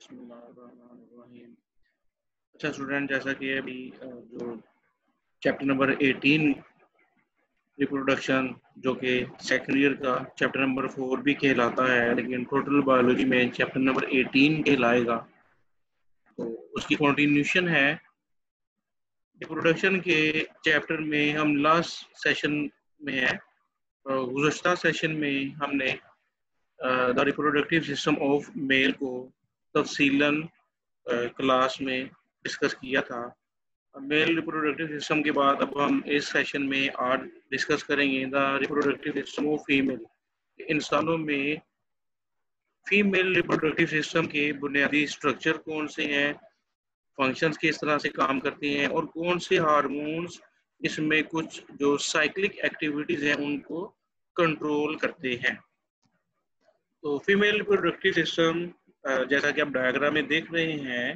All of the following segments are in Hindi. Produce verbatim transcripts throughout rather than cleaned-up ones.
बिस्मिल्लाहिर्रहमानिर्रहीम। अच्छा स्टूडेंट, जैसा कि अभी अ, जो चैप्टर नंबर एटीन रिप्रोडक्शन, जो कि सेकेंड ईयर का चैप्टर नंबर फोर भी कहलाता है, लेकिन टोटल बायोलॉजी में चैप्टर नंबर एटीन कहलाएगा, तो उसकी कंटिन्यूशन है। रिप्रोडक्शन के चैप्टर में हम लास्ट सेशन में है। गुज़श्ता सेशन में हमने the reproductive system of male को तफसीलन क्लास में डिस्कस किया था। मेल रिप्रोडक्टिव सिस्टम के बाद अब हम इस सेशन में आज डिस्कस करेंगे the reproductive system of female. इंसानों में फीमेल रिप्रोडक्टिव सिस्टम के बुनियादी स्ट्रक्चर कौन से हैं, फंक्शंस किस तरह से काम करते हैं और कौन से हार्मोन्स इसमें कुछ जो साइक्लिक एक्टिविटीज़ हैं उनको कंट्रोल करते हैं। तो फीमेल रिप्रोडक्टिव सिस्टम जैसा कि आप डायग्राम में देख रहे हैं,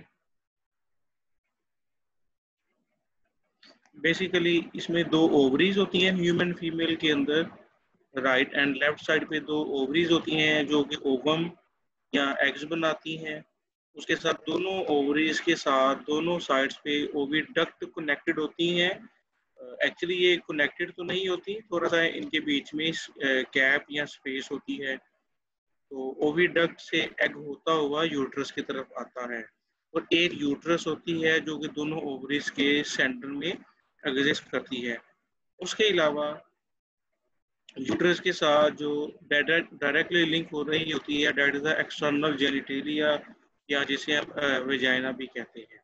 बेसिकली इसमें दो ओवरीज होती हैं ह्यूमन फीमेल के अंदर। राइट एंड लेफ्ट साइड पे दो ओवरीज होती हैं जो कि ओवम या एग्स बनाती हैं। उसके साथ दोनों ओवरीज के साथ दोनों साइड्स पे ओविडक्ट कनेक्टेड होती हैं। एक्चुअली uh, ये कनेक्टेड तो नहीं होती, थोड़ा सा इनके बीच में गैप uh, या स्पेस होती है। तो ओविडक्ट से एग होता हुआ यूट्रस की तरफ आता है और एक यूट्रस होती है जो कि दोनों ओवरीज के सेंटर में एग्जिस्ट करती है। उसके अलावा यूट्रस के साथ जो डायरेक्टली लिंक हो रही होती है डेट इज एक्सटर्नल जेनिटेलिया, या जिसे हम वेजाइना भी कहते हैं।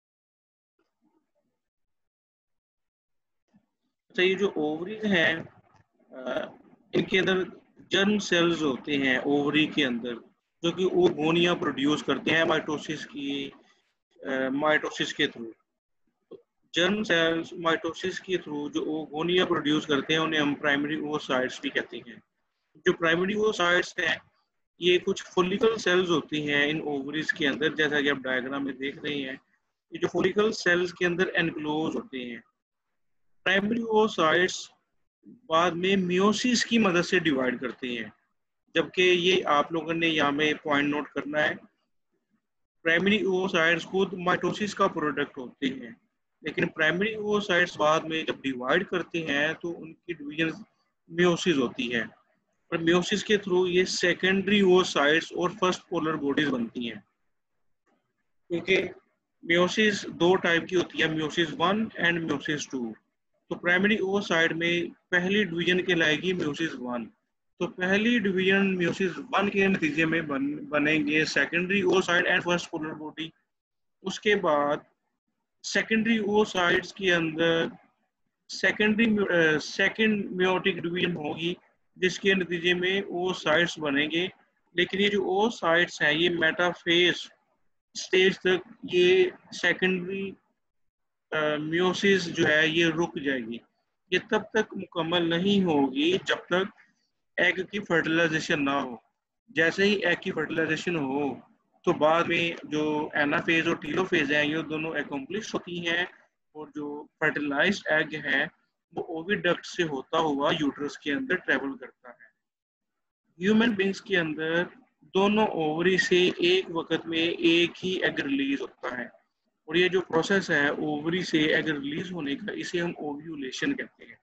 अच्छा, ये जो ओवरीज हैं इनके अंदर जर्म सेल्स होते हैं ओवरी के अंदर, जो कि ओवोनिया प्रोड्यूस करते हैं माइटोसिस की माइटोसिस के थ्रू। जर्म सेल्स माइटोसिस के थ्रू जो ओवोनिया प्रोड्यूस करते हैं उन्हें हम प्राइमरी ओवोसाइट्स भी कहते हैं। जो प्राइमरी ओवोसाइट्स हैं ये कुछ फोलिकल सेल्स होती हैं इन ओवरीज के अंदर, जैसा कि आप डायग्राम में देख रहे हैं। ये जो फोलिकल सेल्स के अंदर एनक्लोज होते हैं। प्राइमरी ओवोसाइट्स बाद में मियोसिस की मदद से डिवाइड करते हैं, जबकि ये आप लोगों ने यहाँ में पॉइंट नोट करना है, प्राइमरी ओवोसाइट्स खुद माइटोसिस का प्रोडक्ट होते हैं, लेकिन प्राइमरी ओवोसाइट्स बाद में जब डिवाइड करते हैं तो उनकी डिवीजन मियोसिस होती है और मियोसिस के थ्रू ये सेकेंडरी ओवोसाइट्स और फर्स्ट पोलर बॉडीज बनती हैं। क्योंकि मियोसिस दो टाइप की होती है, meiosis one and meiosis two. तो प्राइमरी ओवोसाइट में पहली डिवीजन कहलाएगी मियोसिस वन। तो पहली डिवीजन मियोसिस वन के नतीजे में बन, बनेंगे secondary oocyte and first polar body. उसके बाद सेकेंडरी ओवोसाइट्स के अंदर सेकेंडरी सेकेंड मियोटिक डिवीजन होगी, जिसके नतीजे में ओवोसाइट्स बनेंगे। लेकिन ये जो ओवोसाइट्स हैं ये मेटाफेज स्टेज तक ये सेकेंडरी मियोसिस जो है ये रुक जाएगी। ये तब तक मुकम्मल नहीं होगी जब तक एग की फर्टिलाइजेशन ना हो। जैसे ही एग की फर्टिलाइजेशन हो तो बाद में जो एनाफेज और टीलोफेज हैं ये दोनों एकम्प्लिश होती हैं और जो फर्टिलाइज्ड एग है वो ओविडक्ट से होता हुआ यूट्रस के अंदर ट्रेवल करता है। ह्यूमन बींग्स के अंदर दोनों ओवरी से एक वक्त में एक ही एग रिलीज होता है और ये जो प्रोसेस है ओवरी से एग रिलीज होने का इसे हम ओव्यूलेशन कहते हैं।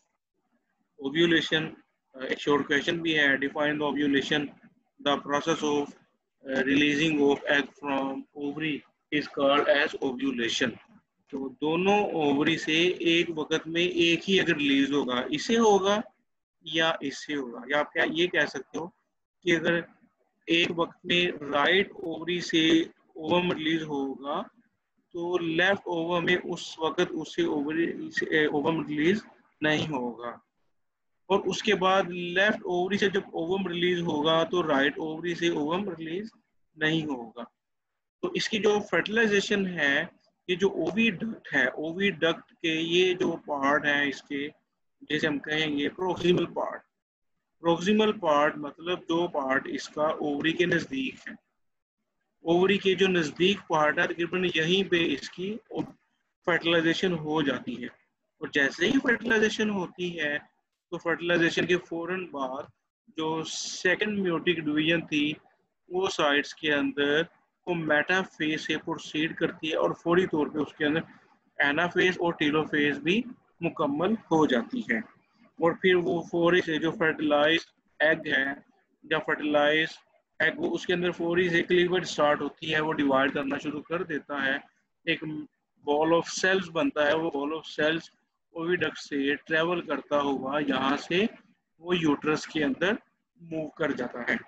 ओव्यूलेशन एक शॉर्ट क्वेश्चन भी है, define the ovulation, the process of releasing of egg from ovary is called as ovulation. तो दोनों ओवरी से एक वक्त में एक ही एग रिलीज होगा, इसे होगा या इससे होगा, या आप क्या ये कह सकते हो कि अगर एक वक्त में राइट ओवरी से ओवम रिलीज होगा तो लेफ्ट ओवम में उस वक्त उससे ओवरी से ओवम रिलीज नहीं होगा, और उसके बाद लेफ्ट ओवरी से जब ओवम रिलीज होगा तो राइट ओवरी से ओवम रिलीज नहीं होगा। तो इसकी जो फर्टिलाइजेशन है, ये जो ओविडक्ट है, ओविडक्ट के ये जो पार्ट है इसके, जैसे हम कहेंगे प्रोक्सिमल पार्ट। प्रोक्सिमल पार्ट मतलब जो पार्ट इसका ओवरी के नजदीक है। ओवरी के जो नजदीक पार्ट है तकरीबन यहीं पे इसकी फर्टिलाइजेशन हो जाती है, और जैसे ही फर्टिलाइजेशन होती है तो फर्टिलाइजेशन के फौरन बाद जो सेकंड मियोटिक डिवीजन थी वो साइट्स के अंदर वो मेटाफेज से प्रोसीड करती है और फौरी तौर पे उसके अंदर एनाफेज और टेलोफेज भी मुकम्मल हो जाती है। और फिर वो फौरी से जो फर्टिलाइज एग है या फर्टिलाइज एग वो उसके अंदर फौरी से क्लीवेज स्टार्ट होती है, वो डिवाइड करना शुरू कर देता है, एक बॉल ऑफ सेल्स बनता है। वो बॉल ऑफ सेल्स ओविडक्ट से ट्रेवल करता हुआ यहाँ से वो यूट्रस के अंदर मूव कर जाता है।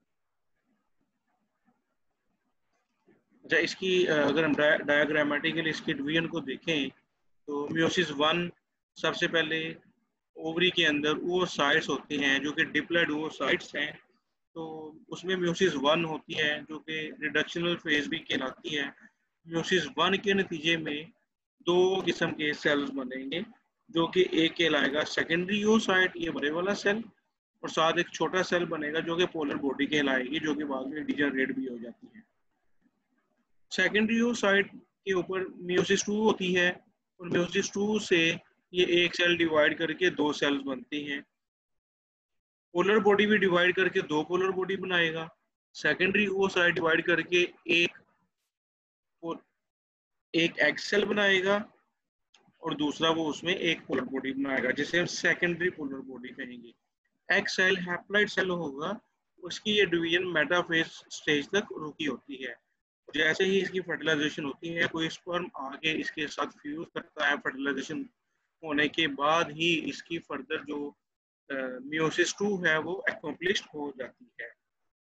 अच्छा, इसकी अगर हम डायग्रामेटिकली इसके डिवीजन को देखें तो मियोसिस वन सबसे पहले ओवरी के अंदर oocytes होते हैं जो कि डिप्लॉइड oocytes हैं। तो उसमें मियोसिस वन होती है जो कि रिडक्शनल फेज भी कहलाती है। मियोसिस वन के नतीजे में दो किस्म के सेल्स बनेंगे जो कि एक कहलाएगा सेकेंडरी oocyte, ये बड़े वाला सेल, और साथ एक छोटा सेल बनेगा जो कि पोलर बॉडी कहलाएगी, जो कि बाद में डिजनरेट भी हो जाती है। सेकेंडरी oocyte के ऊपर मियोसिस टू होती है और मियोसिस टू से ये एक सेल डिवाइड करके दो सेल्स बनती हैं। पोलर बॉडी भी डिवाइड करके दो पोलर बॉडी बनाएगा। सेकेंडरी oocyte डिवाइड करके एक एक एग सेल बनाएगा और दूसरा वो उसमें एक पोलर बॉडी बनाएगा जिसे हम सेकेंडरी पोलर बॉडी कहेंगे। एग सेल हैप्लॉइड सेल होगा, उसकी ये डिवीजन मेटाफेज स्टेज तक रुकी होती है। जैसे ही इसकी फर्टिलाइजेशन होती है कोई स्पर्म आगे इसके साथ फ्यूज करता है, फर्टिलाइजेशन होने के बाद ही इसकी फर्दर जो मियोसिस टू है वो एक्म्प्लिश्ड हो जाती है।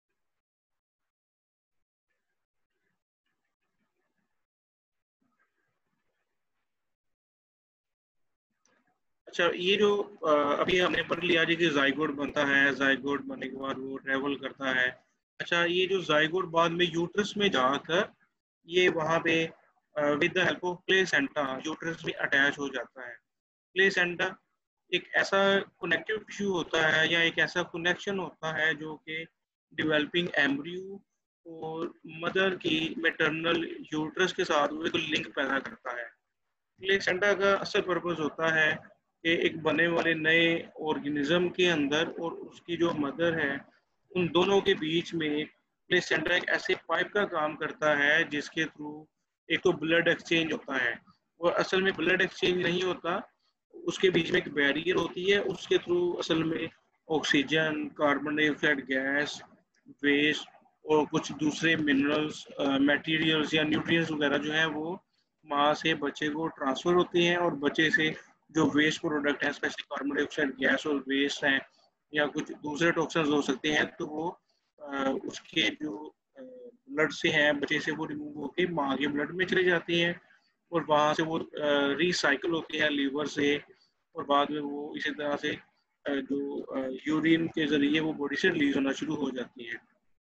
अच्छा, ये जो अभी हमने पढ़ लिया जी कि जाइगोट बनता है, जाइगोट बनने के बाद वो ट्रेवल करता है। अच्छा, ये जो जाइगोट बाद में यूट्रस में जाकर ये वहाँ पे with the help of placenta uterus में अटैच हो जाता है। प्लेसेंटा एक ऐसा कनेक्टिव टिश्यू होता है या एक ऐसा कनेक्शन होता है जो कि डेवलपिंग एम्ब्रियो और मदर की मैटरनल यूट्रस के साथ वो एक लिंक पैदा करता है। प्लेसेंटा का असल पर्पस होता है कि एक बने वाले नए ऑर्गेनिज्म के अंदर और उसकी जो मदर है उन दोनों के बीच में प्लेसेंटा एक ऐसे पाइप का काम करता है जिसके थ्रू एक तो ब्लड एक्सचेंज होता है, और असल में ब्लड एक्सचेंज नहीं होता, उसके बीच में एक बैरियर होती है, उसके थ्रू असल में oxygen, carbon dioxide gas, waste और कुछ दूसरे मिनरल्स, मटेरियल्स या न्यूट्रिएंट्स वगैरह जो है वो माँ से बच्चे को ट्रांसफर होते हैं, और बच्चे से जो वेस्ट प्रोडक्ट है स्पेशली कार्बन डाइऑक्साइड गैस और वेस्ट हैं या कुछ दूसरे टॉक्सिन्स हो सकते हैं, तो वो आ, उसके जो ब्लड से हैं बच्चे से वो रिमूव होकर माँ के ब्लड में चले जाती हैं और वहाँ से वो रिसाइकिल होते हैं लीवर से, और बाद में वो इसी तरह से जो यूरिन के जरिए वो बॉडी से रिलीज होना शुरू हो जाती है।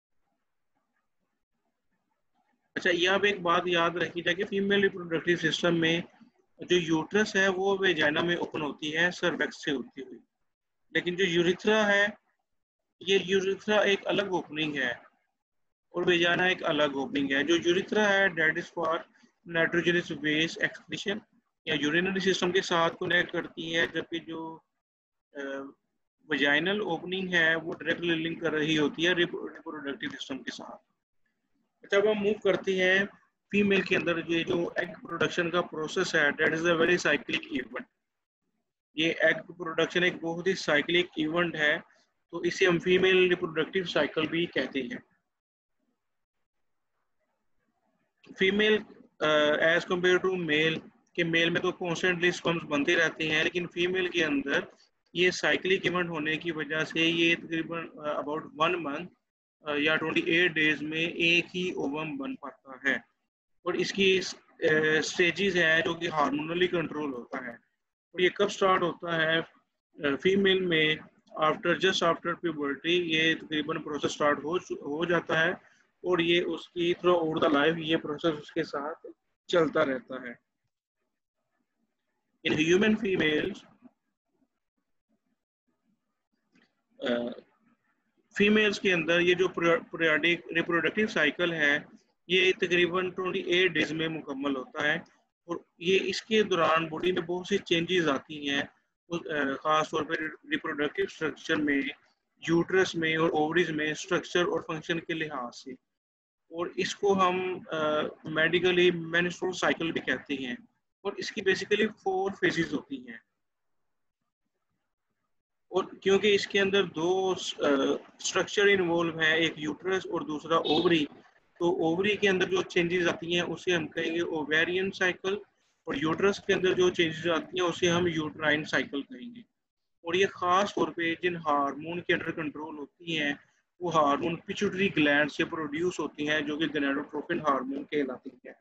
अच्छा, ये आप एक बात याद रखी जाए कि फीमेल रिप्रोडक्टिव सिस्टम में जो यूट्रस है वो वेजाइना में ओपन होती है सर्वेक्स से होती हुई, लेकिन जो यूरिथ्रा है ये यूरिथ्रा एक अलग ओपनिंग है और वेजाइना एक अलग ओपनिंग है। जो यूरिथ्रा है that is for nitrogenous waste excretion या यूरिनरी सिस्टम के साथ कनेक्ट करती है, जबकि जो वेजाइनल ओपनिंग है वो डायरेक्टली लिंक कर रही होती है रिप्रोडक्टिव सिस्टम के साथ। जब हम मूव करते हैं फीमेल के अंदर, ये जो एग प्रोडक्शन का प्रोसेस है that is a very cyclic event. ये एग प्रोडक्शन एक बहुत ही साइक्लिक इवेंट है, तो इसे हम फीमेल रिप्रोडक्टिव साइकिल भी कहते हैं। Female as compare to male, के मेल में तो कॉन्स्टेंटली स्पर्म्स बनते रहते हैं, लेकिन फीमेल के अंदर ये साइक्लिक इवेंट होने की वजह से ये तकरीबन अबाउट वन मंथ या अट्ठाईस डेज में एक ही ओवम बन पाता है, और इसकी स्टेजेस है जो कि हार्मोनली कंट्रोल होता है। और ये कब स्टार्ट होता है फीमेल में? आफ्टर जस्ट आफ्टर प्यूबर्टी ये तकरीबन प्रोसेस स्टार्ट हो हो जाता है, और ये उसकी थ्रू आउट द लाइफ ये प्रोसेस उसके साथ चलता रहता है। इन ह्यूमन फीमेल्स फीमेल्स के अंदर ये जो पीरियडिक रिप्रोडक्टिव साइकिल है ये तकरीबन अट्ठाईस डेज में मुकम्मल होता है, और ये इसके दौरान बॉडी में बहुत सी चेंजेस आती हैं, ख़ास तौर पर रिप्रोडक्टिव स्ट्रक्चर में, यूट्रस में और ओवरीज में स्ट्रक्चर और फंक्शन के लिहाज से। और इसको हम मेडिकली मेंस्ट्रुअल साइकिल भी कहते हैं। और इसकी बेसिकली फोर फेजेस होती हैं, और क्योंकि इसके अंदर दो स्ट्रक्चर इन्वॉल्व है, एक यूट्रस और दूसरा ओवरी, तो ओवरी के अंदर जो चेंजेस आती हैं उसे हम कहेंगे ओवेरियन साइकिल, और यूट्रस के अंदर जो चेंजेस आती हैं उसे हम यूट्राइन साइकिल कहेंगे। और ये खास तौर पे जिन हार्मोन के अंडर कंट्रोल होती हैं वो हार्मोन पिट्यूटरी ग्लैंड से प्रोड्यूस होती हैं, जो कि गोनाडोट्रोपिन हार्मोन कहलाती हैं।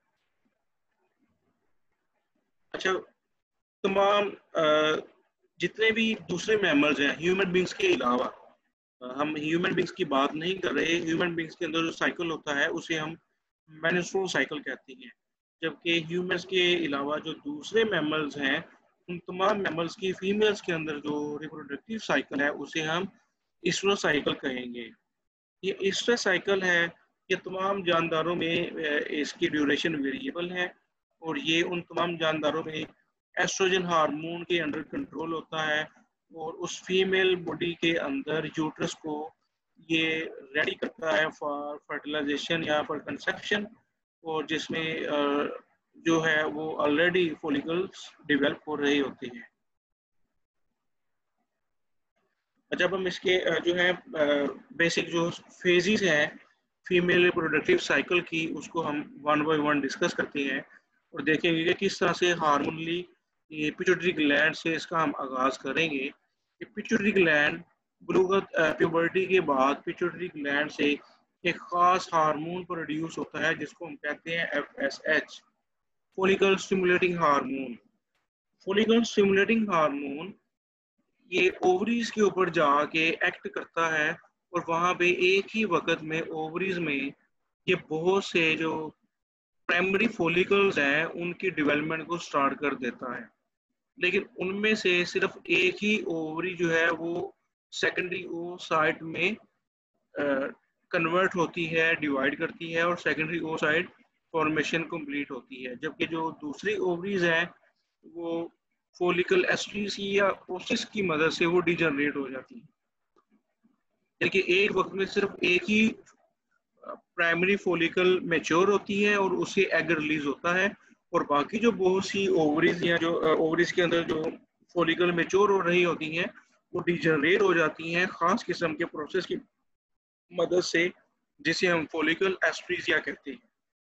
अच्छा, तमाम जितने भी दूसरे मैमल्स हैं ह्यूमन बींग्स के अलावा, हम ह्यूमन बींग्स की बात नहीं कर रहे, ह्यूमन बींग्स के अंदर जो साइकिल होता है उसे हम मेंस्ट्रुअल साइकिल कहते हैं। जबकि ह्यूमंस के अलावा जो दूसरे मैमल्स हैं उन तमाम मैमल्स की फीमेल्स के अंदर जो रिप्रोडक्टिव साइकिल है उसे हम ईस्ट्रो साइकिल कहेंगे। ये ईस्ट्रो साइकिल है, ये तमाम जानदारों में इसकी ड्यूरेशन वेरिएबल है, और ये उन तमाम जानदारों में एस्ट्रोजन हार्मोन के अंडर कंट्रोल होता है, और उस फीमेल बॉडी के अंदर यूट्रस को ये रेडी करता है फॉर फर्टिलाइजेशन या फॉर कंसेप्शन, और जिसमें जो है वो ऑलरेडी फॉलिकल्स डेवलप हो रहे होते हैं। जब हम इसके जो है बेसिक जो फेजेस हैं फीमेल रिप्रोडक्टिव साइकिल की, उसको हम वन बाय वन डिस्कस करते हैं और देखेंगे कि किस तरह से हार्मोनली ये पिट्यूटरी ग्लैंड से इसका हम आगाज करेंगे। कि पिट्यूटरी ग्लैंड बुलूगत प्यूबर्टी के बाद पिट्यूटरी ग्लैंड से एक खास हार्मोन प्रोड्यूस होता है जिसको हम कहते हैं F S H, follicle stimulating hormone. Follicle stimulating hormone ये ओवरीज के ऊपर जाके एक्ट करता है, और वहां पे एक ही वक्त में ओवरीज में ये बहुत से जो प्राइमरी फॉलिकल्स हैं उनकी डेवलपमेंट को स्टार्ट कर देता है। लेकिन उनमें से सिर्फ एक ही ओवरी जो है वो सेकेंडरी ओसाइट में कन्वर्ट होती है, डिवाइड करती है, और सेकेंडरी ओसाइट फॉर्मेशन कंप्लीट होती है। जबकि जो दूसरी ओवरीज हैं वो फॉलिकल एस्ट्रीज या ओसिस की मदद से वो डिजनरेट हो जाती है। यानी कि एक वक्त में सिर्फ एक ही प्राइमरी फॉलिकल मैच्योर होती है और उससे एग रिलीज होता है, और बाकी जो बहुत सी ओवरीज या जो ओवरीज के अंदर जो फॉलिकल मैच्योर हो रही होती हैं वो डिजनरेट हो जाती हैं खास किस्म के प्रोसेस की मदद से, जिसे हम फॉलिकल एस्ट्रीजिया कहते हैं।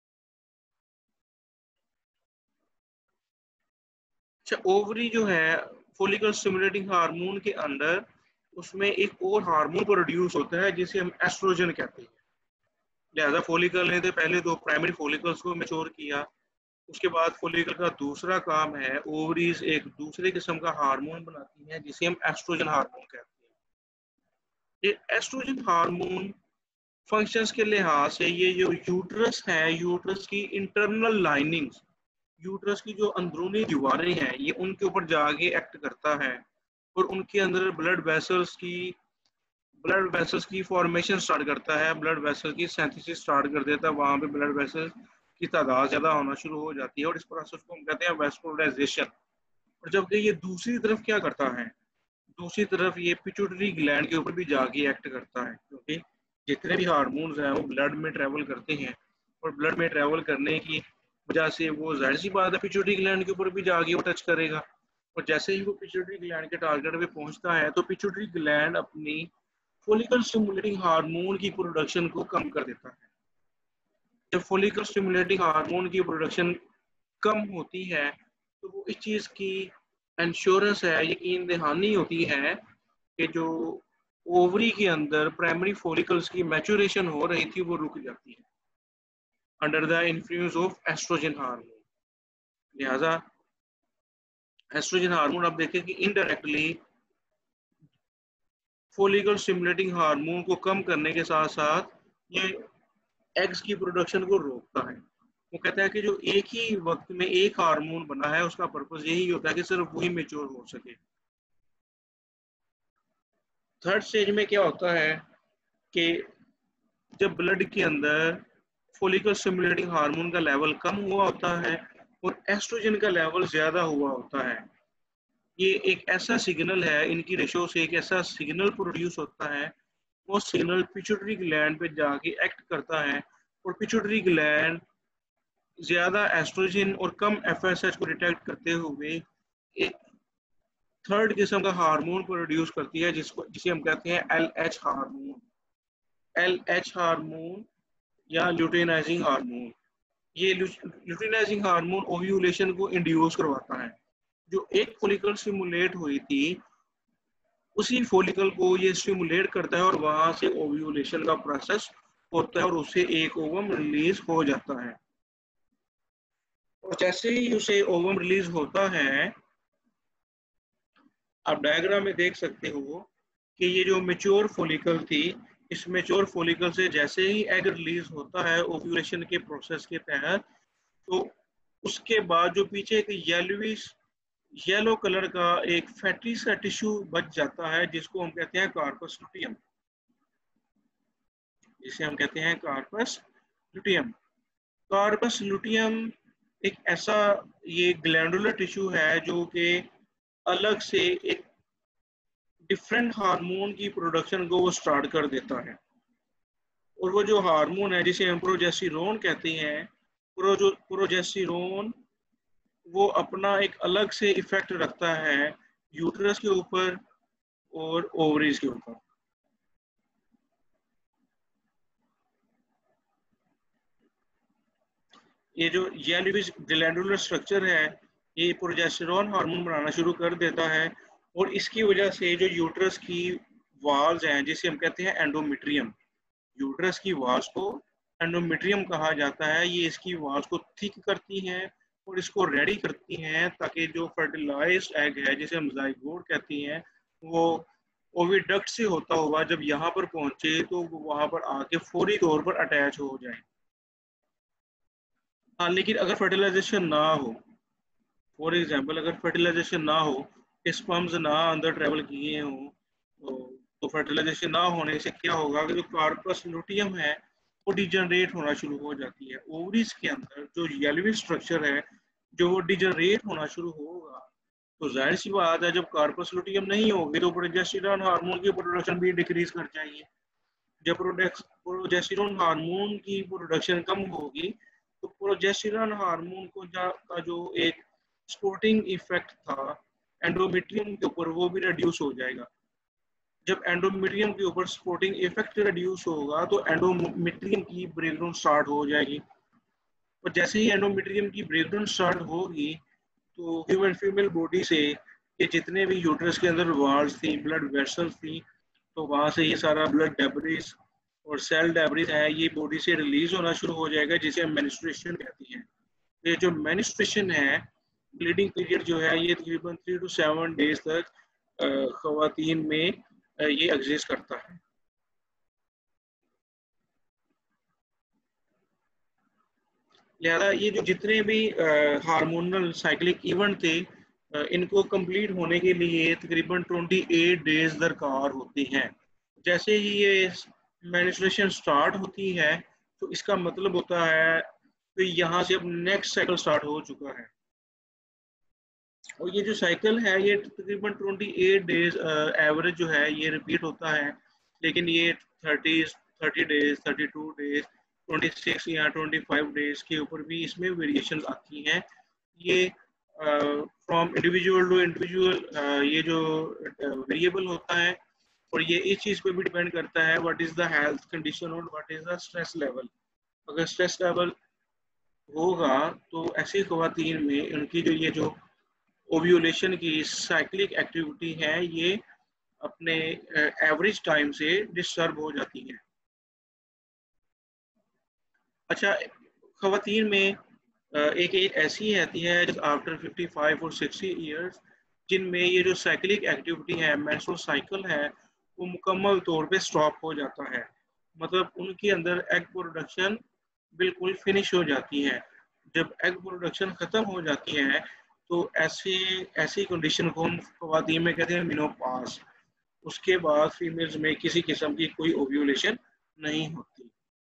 अच्छा, ओवरी जो है फॉलिकल स्टिमुलेटिंग हार्मोन के अंदर उसमें एक और हार्मोन प्रोड्यूस होता है जिसे हम एस्ट्रोजन कहते हैं। लिहाजा फॉलिकल ने तो पहले दो प्राइमरी फॉलिकल्स को मैच्योर किया, उसके बाद फॉलिकल का दूसरा काम है ओवरीज एक दूसरे किस्म का हार्मोन बनाती हैं जिसे हम एस्ट्रोजन हार्मोन कहते हैं। ये एस्ट्रोजन हार्मोन फंक्शंस के लिहाज से ये जो यूट्रस है, यूट्रस की इंटरनल लाइनिंग्स, यूट्रस की जो अंदरूनी दीवारें हैं, ये उनके ऊपर जाके एक्ट करता है, और उनके अंदर ब्लड वेसल्स की ब्लड वेसल्स की फॉर्मेशन स्टार्ट करता है, ब्लड वेसल की सिंथेसिस स्टार्ट कर देता है। वहाँ पे ब्लड वेसल्स की तादाद ज़्यादा होना शुरू हो जाती है, और इस प्रोसेस को हम कहते हैं वैस्कुलराइजेशन। और जबकि ये दूसरी तरफ क्या करता है, दूसरी तरफ ये पिट्यूटरी ग्लैंड के ऊपर भी जाके एक्ट करता है, क्योंकि जितने भी हार्मोन्स हैं वो ब्लड में ट्रेवल करते हैं, और ब्लड में ट्रेवल करने की वजह से वो जाहिर सी बात है पिट्यूटरी ग्लैंड के ऊपर भी जाके वो टच करेगा, और जैसे ही वो पिट्यूटरी ग्लैंड के टारगेट पे पहुंचता है तो पिट्यूटरी ग्लैंड अपनी फॉलिकल स्टिमुलेटिंग हार्मोन की प्रोडक्शन को कम कर देता है। जब फॉलिकल स्टिमुलेटिंग हार्मोन की प्रोडक्शन कम होती है तो वो इस चीज़ की इंश्योरेंस है, यकीन दहानी होती है कि जो ओवरी के अंदर प्राइमरी फॉलिकल्स की मैच्योरेशन हो रही थी वो रुक जाती है under the influence of estrogen hormone. लिहाजा एस्ट्रोजन हार्मोन आप देखें कि इनडायरेक्टली फॉलिकल स्टिमुलेटिंग हार्मोन को कम करने के साथ साथ ये एग्स की प्रोडक्शन को रोकता है। वो कहता है कि जो एक ही वक्त में एक हार्मोन बना है उसका पर्पस यही होता है कि सिर्फ वही मेच्योर हो सके। थर्ड स्टेज में क्या होता है कि जब ब्लड के अंदर फॉलिकल स्टिमुलेटिंग हार्मोन का लेवल कम हुआ होता है और एस्ट्रोजन का लेवल ज्यादा हुआ होता है, ये एक ऐसा सिग्नल है, इनकी रेशो से एक ऐसा सिग्नल प्रोड्यूस होता है, वो सिग्नल पिट्यूटरी ग्लैंड पे जाके एक्ट करता है और पिट्यूटरी ग्लैंड ज्यादा एस्ट्रोजन और कम एफएसएच को डिटेक्ट करते हुए एक थर्ड किस्म का हार्मोन प्रोड्यूस करती है जिसको जिसे हम कहते हैं एलएच हार्मोन। एलएच हार्मोन या ल्यूटेनाइजिंग हार्मोन। ये ल्यूटेनाइजिंग हार्मोन ओव्यूलेशन को इंड्यूस करवाता है। जो एक फॉलिकल स्टिमुलेट हुई थी उसी फॉलिकल को ये स्टिमुलेट करता है और वहां से ओव्यूलेशन का प्रोसेस होता है और उससे एक ओवम रिलीज हो जाता है। और जैसे ही उसे ओवम रिलीज होता है, आप डायग्राम में देख सकते हो कि ये जो मेच्योर फॉलिकल थी, इस मेच्योर फॉलिकल से जैसे ही एग रिलीज होता है ओव्यूलेशन के प्रोसेस के तहत, तो उसके बाद जो पीछे एक येलोविश येलो कलर का एक फैटी सा टिश्यू बच जाता है जिसको हम कहते हैं कार्पस लुटियम, जिसे हम कहते हैं कार्पस लुटियम। कार्पस लुटियम एक ऐसा ये ग्लैंडुलर टिश्यू है जो कि अलग से एक डिफरेंट हार्मोन की प्रोडक्शन को वो स्टार्ट कर देता है। और वो जो हार्मोन है जिसे हम प्रोजेस्टेरोन कहते हैं, प्रो प्रोजेस्टेरोन वो अपना एक अलग से इफेक्ट रखता है यूट्रस के ऊपर और ओवरीज के ऊपर। ये जो येलोविश ग्लैंडुलर स्ट्रक्चर है ये प्रोजेस्टेरोन हार्मोन बनाना शुरू कर देता है और इसकी वजह से जो यूट्रस की वाल्स हैं जिसे हम कहते हैं एंडोमेट्रियम, यूट्रस की वाल्स को एंडोमेट्रियम कहा जाता है, ये इसकी वाल्स को थिक करती हैं और इसको रेडी करती हैं ताकि जो फर्टिलाइज्ड एग है जिसे हम जाइगोट कहती हैं वो ओविडक्ट से होता हुआ जब यहाँ पर पहुंचे तो वो वहां पर आके फौरी तौर पर अटैच हो जाए। हाँ, लेकिन अगर फर्टिलाइजेशन ना हो, फॉर एग्जाम्पल अगर फर्टिलाइजेशन ना हो, स्पर्म्स ना अंदर ट्रेवल किए हों, तो, तो फर्टिलाइजेशन ना होने से क्या होगा कि जो कार्पस लुटियम है वो डिजनरेट होना शुरू हो जाती है। ओवरीज के अंदर जो येलोविश स्ट्रक्चर है जो वो डिजनरेट होना शुरू होगा, तो जाहिर सी बात है जब कार्पस लुटियम नहीं होगी तो प्रोजेस्टेरोन हार्मोन की प्रोडक्शन भी डिक्रीज कर जाएगी। जब प्रोजेस्टेरोन हार्मोन की प्रोडक्शन कम होगी तो प्रोजेस्टेरोन हार्मोन को का जो एक सपोर्टिंग इफेक्ट था एंडोमेट्रियम के ऊपर वो भी रिड्यूस हो जाएगा। जब एंडोमेट्रियम के ऊपर सपोर्टिंग इफेक्ट रिड्यूस होगा तो एंडोमेट्रियम की ब्रेकडाउन स्टार्ट हो जाएगी और जैसे ही एंडोमेट्रियम की ब्रेकडाउन स्टार्ट होगी तो ह्यूमन फीमेल बॉडी से ये जितने भी यूट्रस के अंदर वाल्स थी, ब्लड वेसल्स थी, तो वहां से ये सारा ब्लड डेब्रिस और सेल डेब्रिस है ये बॉडी से रिलीज होना शुरू हो जाएगा जिसे हम मेनिस्ट्रेशन कहती हैं। ये जो मेनिस्ट्रेशन है, ब्लीडिंग पीरियड जो है ये तकरीबन थ्री टू सेवन डेज तक खवातीन में ये एग्जिस्ट करता है। लिहाजा ये जो जितने भी hormonal cyclic event uh uh, इनको कंप्लीट होने के लिए तकरीबन अट्ठाईस डेज दरकार होती हैं। जैसे ही ये मेंस्ट्रुएशन स्टार्ट होती है तो इसका मतलब होता है कि यहाँ से अब नेक्स्ट साइकिल स्टार्ट हो चुका है और ये जो साइकिल है ये तकरीबन अट्ठाईस डेज एवरेज जो है ये रिपीट होता है, लेकिन ये तीस तीस डेज, बत्तीस डेज, छब्बीस या पच्चीस डेज के ऊपर भी इसमें वेरिएशन आती हैं। ये फ्रॉम इंडिविजुअल टू इंडिविजुअल ये जो वेरिएबल uh, होता है और ये इस चीज़ पे भी डिपेंड करता है what is the health condition और what is the stress level. अगर स्ट्रेस लेवल होगा तो ऐसी ख़वातीन में उनकी जो ये जो ओव्यूलेशन की साइक्लिक एक्टिविटी है ये अपने एवरेज टाइम से डिस्टर्ब हो जाती है। अच्छा, ख़वातीन में एक एज ऐसी आती है आफ्टर पचपन और साठ इयर्स जिनमें ये जो साइक्लिक एक्टिविटी है, मेंस्ट्रुअल साइकिल है, वो मुकम्मल तौर पे स्टॉप हो जाता है। मतलब उनके अंदर एग प्रोडक्शन बिल्कुल फिनिश हो जाती है। जब एग प्रोडक्शन ख़त्म हो जाती है तो ऐसी ऐसी कंडीशन को हम ख़वातीन में कहते हैं मेनोपॉज। उसके बाद फीमेल्स में किसी किस्म की कोई ओव्यूलेशन नहीं होती।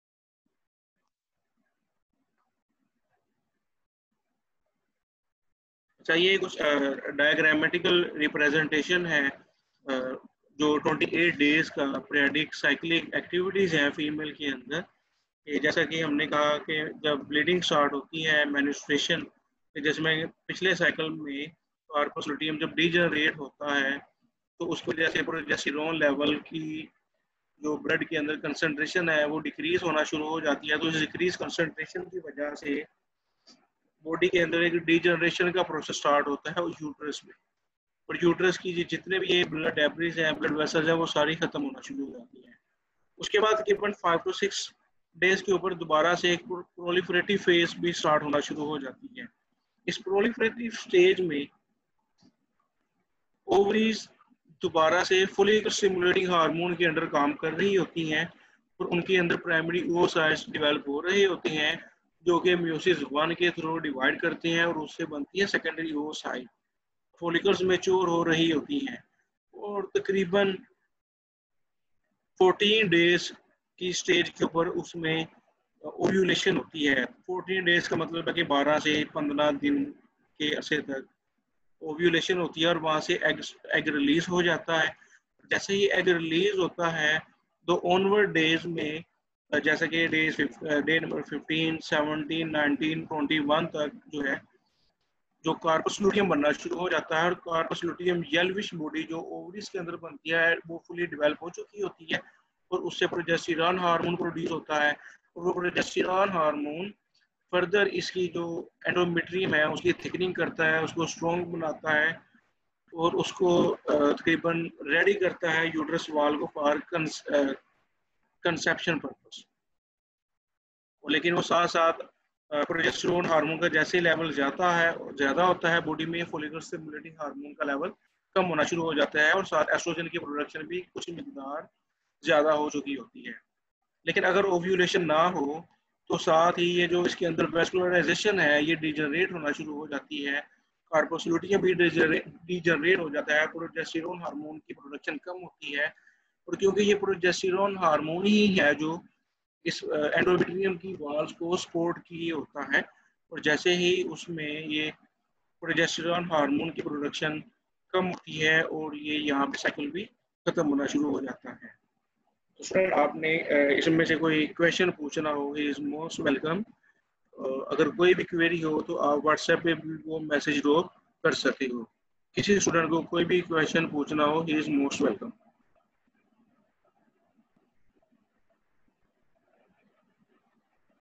चाहिए कुछ डायग्रामेटिकल रिप्रेजेंटेशन है uh, जो अट्ठाईस डेज का पीरियडिक साइक्लिक एक्टिविटीज हैं फीमेल के अंदर। कि जैसा कि हमने कहा कि जब ब्लीडिंग स्टार्ट होती है, मेंस्ट्रुएशन, जिसमें पिछले साइकिल में कार्पस लुटियम जब डीजनरेट होता है तो उसको जैसे प्रोजेस्टेरोन लेवल की जो ब्लड के अंदर कंसंट्रेशन है वो डिक्रीज होना शुरू हो जाती है। तो इस डिक्रीज कंसंट्रेशन की वजह से बॉडी के अंदर एक डीजनरेशन का प्रोसेस स्टार्ट होता है यूट्रस में, और यूट्रस की जितने भी ये ब्लड डेब्रिस हैं, ब्लड वेसल्स हैं, वो सारी खत्म होना शुरू हो जाती हैं। उसके बाद तकरीबन फाइव टू सिक्स डेज के ऊपर दोबारा से एक प्रोलिफरेटिव फेज भी स्टार्ट होना शुरू हो जाती है। इस प्रोलिफरेटिव स्टेज में ओवरीज दोबारा से फुली स्टिमुलेटिंग हार्मोन के अंडर काम कर रही होती हैं और उनके अंदर प्राइमरी oocytes डेवलप हो रहे होते हैं जो कि म्यूसिस वन के थ्रू डिवाइड करते हैं और उससे बनती है सेकेंडरी oocyte। फॉलिकल्स मैच्योर हो रही होती हैं और तकरीबन फोर्टीन डेज की स्टेज के ऊपर उसमें ओव्यूलेशन होती है। फोर्टीन डेज का मतलब है कि बारह से पंद्रह दिन के अरसे तक ओव्यूलेशन होती है और वहाँ से एग एग रिलीज हो जाता है। जैसे ही एग रिलीज होता है तो ऑनवर्ड डेज में जैसे कि days day number fifteen, seventeen, nineteen, twenty one तक जो है जो कार्पस लुटियम बनना शुरू हो जाता है और कार्पस लुटियम येल्विश बॉडी जो ओवरीज के अंदर बनती है वो फुली डेवलप हो चुकी होती है और उससे प्रोजेस्टेरॉन हार्मोन प्रोड्यूस होता है और वो प्रोजेस्टेरॉन हार्मोन फर्दर इसकी जो एंडोमेट्रियम है उसकी थिकनिंग करता है, उसको स्ट्रॉन्ग बनाता है और उसको तकरीबन रेडी करता है यूट्रस वाल को फॉर कंसेप्शन पर्पस। लेकिन वो साथ साथ प्रोजेस्टेरोन हार्मोन का जैसे लेवल जाता है ज़्यादा होता है बॉडी में, फॉलिकल स्टिमुलेटिंग हार्मोन का लेवल कम होना शुरू हो जाता है और साथ एस्ट्रोजन की प्रोडक्शन भी कुछ मिकदार ज़्यादा हो चुकी होती है। लेकिन अगर ओव्यूलेशन ना हो तो साथ ही ये जो इसके अंदर वेस्कुलराइजेशन है ये डिजनरेट होना शुरू हो जाती है, कार्पस लुटियम भी डिजनरेट हो जाता है, प्रोजेस्टेरोन हार्मोन की प्रोडक्शन कम होती है और क्योंकि ये प्रोजेस्टेरोन हार्मोन ही है जो इस एंडोमेट्रियम की वॉल्स को सपोर्ट किए होता है और जैसे ही उसमें ये प्रोजेस्टेरोन हार्मोन की प्रोडक्शन कम होती है और ये यहाँ पे साइकिल भी खत्म होना शुरू हो जाता है। तो फ्रेंड आपने इसमें से कोई क्वेश्चन पूछना हो ही इज मोस्ट वेलकम। अगर कोई भी क्वेरी हो तो आप व्हाट्सएप पे भी वो मैसेज ड्रॉप कर सकते हो। किसी स्टूडेंट को कोई भी क्वेश्चन पूछना हो ही इज मोस्ट वेलकम।